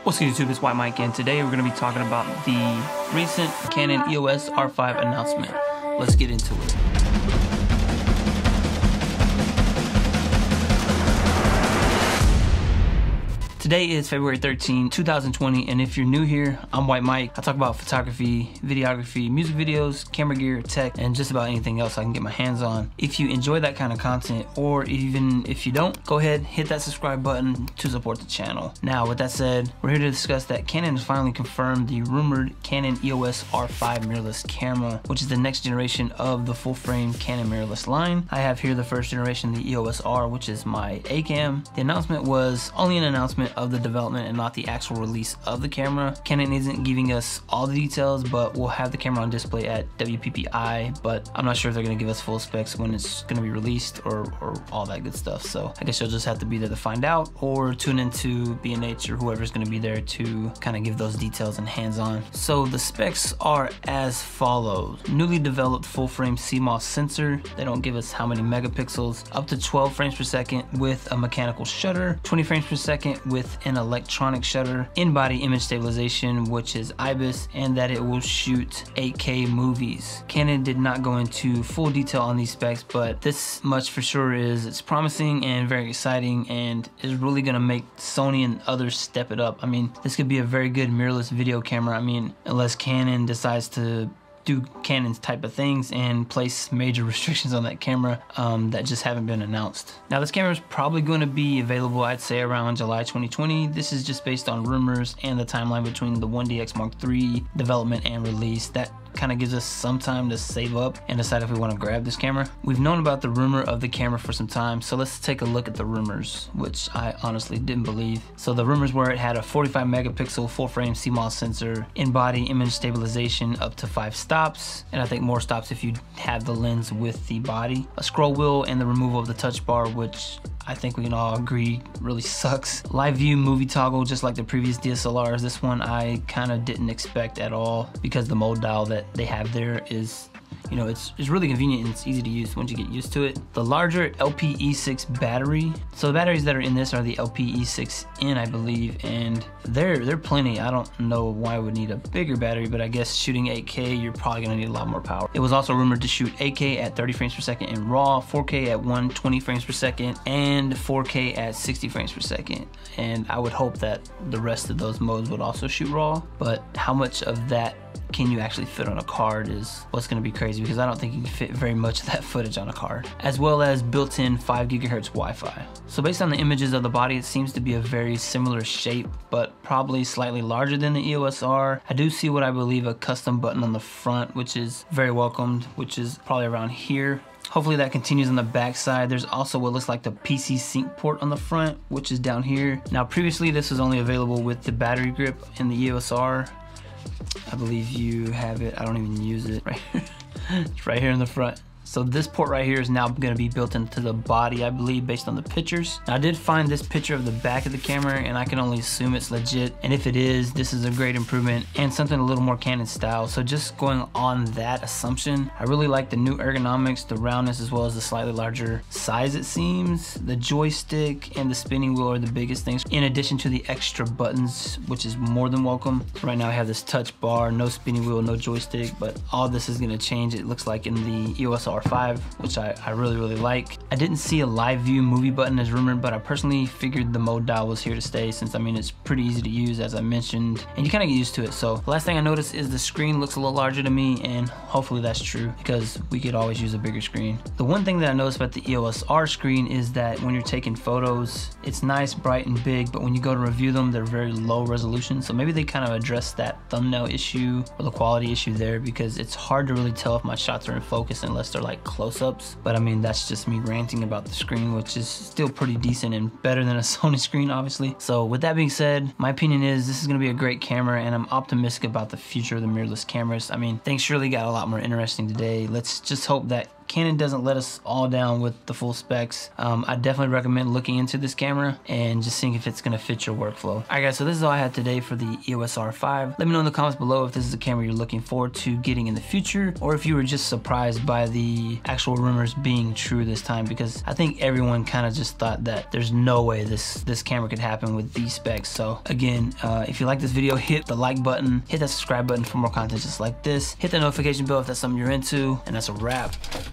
What's good, YouTube? It's White Mike, and today we're going to be talking about the recent Canon EOS R5 announcement. Let's get into it. Today is February 13, 2020, and if you're new here, I'm White Mike. I talk about photography, videography, music videos, camera gear, tech, and just about anything else I can get my hands on. If you enjoy that kind of content, or even if you don't, go ahead, hit that subscribe button to support the channel. Now, with that said, we're here to discuss that Canon has finally confirmed the rumored Canon EOS R5 mirrorless camera, which is the next generation of the full-frame Canon mirrorless line. I have here the first generation, the EOS R, which is my A cam. The announcement was only an announcement of the development and not the actual release of the camera. Canon isn't giving us all the details, but we'll have the camera on display at WPPI, but I'm not sure if they're going to give us full specs when it's going to be released or all that good stuff. So I guess you'll just have to be there to find out, or tune into B&H or whoever's going to be there to kind of give those details and hands-on. So the specs are as follows. Newly developed full-frame CMOS sensor. They don't give us how many megapixels. Up to 12 frames per second with a mechanical shutter. 20 frames per second with an electronic shutter. In-body image stabilization, which is IBIS, and that it will shoot 8K movies. Canon did not go into full detail on these specs, but this much for sure is it's promising and very exciting, and is really gonna make Sony and others step it up. I mean, this could be a very good mirrorless video camera. I mean, unless Canon decides to do Canon's type of things and place major restrictions on that camera that just haven't been announced. Now, this camera is probably going to be available, I'd say, around July 2020. This is just based on rumors and the timeline between the 1DX Mark III development and release. That kind of gives us some time to save up and decide if we want to grab this camera. We've known about the rumor of the camera for some time, so let's take a look at the rumors, which I honestly didn't believe. So the rumors were it had a 45 megapixel full frame CMOS sensor, in-body image stabilization up to 5 stops, and I think more stops if you have the lens with the body, a scroll wheel, and the removal of the touch bar, which I think we can all agree really sucks. Live view movie toggle, just like the previous DSLRs. This one I kind of didn't expect at all, because the mode dial that they have there is, you know, it's really convenient and it's easy to use once you get used to it. The larger LPE6 battery. So the batteries that are in this are the LPE6N, I believe, and they're plenty. I don't know why I would need a bigger battery, but I guess shooting 8K, you're probably gonna need a lot more power. It was also rumored to shoot 8K at 30 frames per second in RAW, 4K at 120 frames per second, and 4K at 60 frames per second. And I would hope that the rest of those modes would also shoot RAW, but how much of that can you actually fit on a card is what's going to be crazy, because I don't think you can fit very much of that footage on a card. As well as built-in 5 GHz Wi-Fi. So based on the images of the body, it seems to be a very similar shape, but probably slightly larger than the EOS R. I do see what I believe a custom button on the front, which is very welcomed, which is probably around here. Hopefully that continues on the back side. There's also what looks like the PC sync port on the front, which is down here. Now, previously this was only available with the battery grip in the EOS R. I believe you have it. I don't even use it right here. It's right here in the front. So this port right here is now going to be built into the body, I believe, based on the pictures. Now, I did find this picture of the back of the camera, and I can only assume it's legit. And if it is, this is a great improvement and something a little more Canon style. So just going on that assumption, I really like the new ergonomics, the roundness, as well as the slightly larger size, it seems. The joystick and the spinning wheel are the biggest things, in addition to the extra buttons, which is more than welcome. Right now I have this touch bar, no spinning wheel, no joystick, but all this is going to change, it looks like, in the EOS R5, which I really like. I didn't see a live view movie button as rumored, but I personally figured the mode dial was here to stay, since I mean it's pretty easy to use, as I mentioned, and you kind of get used to it. So the last thing I noticed is the screen looks a little larger to me, and hopefully that's true, because we could always use a bigger screen. The one thing that I noticed about the EOS R screen is that when you're taking photos, it's nice, bright, and big, but when you go to review them, they're very low resolution. So maybe they kind of address that thumbnail issue or the quality issue there, because it's hard to really tell if my shots are in focus unless they're like close-ups. But I mean, that's just me ranting about the screen, which is still pretty decent and better than a Sony screen, obviously. So with that being said, my opinion is this is going to be a great camera, and I'm optimistic about the future of the mirrorless cameras. I mean, things surely got a lot more interesting today. Let's just hope that Canon doesn't let us all down with the full specs. I definitely recommend looking into this camera and just seeing if it's gonna fit your workflow. Alright guys, so this is all I had today for the EOS R5. Let me know in the comments below if this is a camera you're looking forward to getting in the future, or if you were just surprised by the actual rumors being true this time, because I think everyone kind of just thought that there's no way this camera could happen with these specs. So again, if you like this video, hit the like button, hit that subscribe button for more content just like this, hit the notification bell if that's something you're into, and that's a wrap.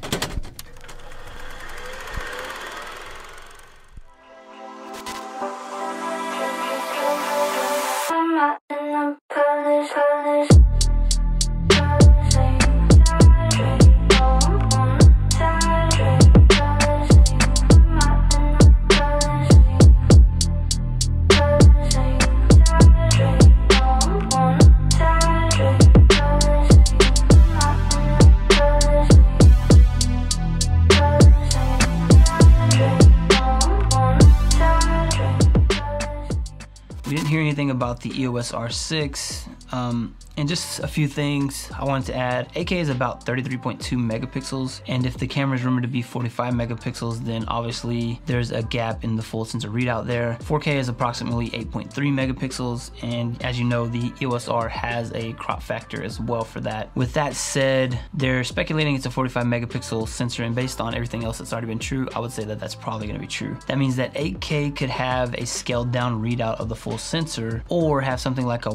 We didn't hear anything about the EOS R6, and just a few things I wanted to add. 8K is about 33.2 megapixels, and if the camera is rumored to be 45 megapixels, then obviously there's a gap in the full sensor readout there. 4K is approximately 8.3 megapixels, and as you know, the EOS R has a crop factor as well for that. With that said, they're speculating it's a 45 megapixel sensor, and based on everything else that's already been true, I would say that that's probably going to be true. That means that 8K could have a scaled down readout of the full sensor, or have something like a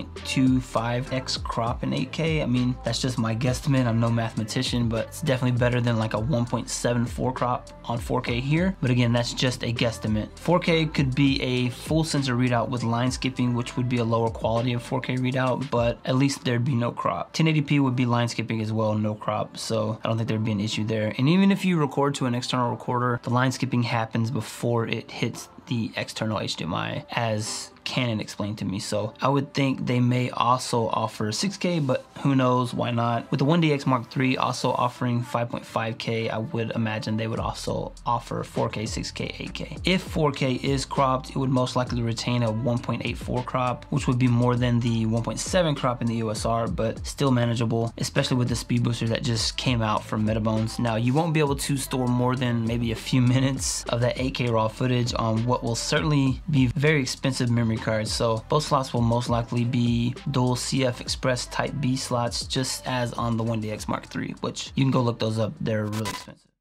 1.25x crop in 8K. I mean, that's just my guesstimate. I'm no mathematician, but it's definitely better than like a 1.74 crop on 4K here. But again, that's just a guesstimate. 4K could be a full sensor readout with line skipping, which would be a lower quality of 4K readout, but at least there'd be no crop. 1080p would be line skipping as well, no crop, so I don't think there'd be an issue there. And even if you record to an external recorder, the line skipping happens before it hits the external HDMI, as Canon explained to me. So I would think they may also offer 6K, but who knows, why not? With the 1DX Mark III also offering 5.5K, I would imagine they would also offer 4K, 6K, 8K. If 4K is cropped, it would most likely retain a 1.84 crop, which would be more than the 1.7 crop in the EOS R, but still manageable, especially with the speed booster that just came out from Metabones. Now, you won't be able to store more than maybe a few minutes of that 8K raw footage on what will certainly be very expensive memory cards, so both slots will most likely be dual CF Express Type B slots, just as on the 1DX Mark III, which you can go look those up, they're really expensive.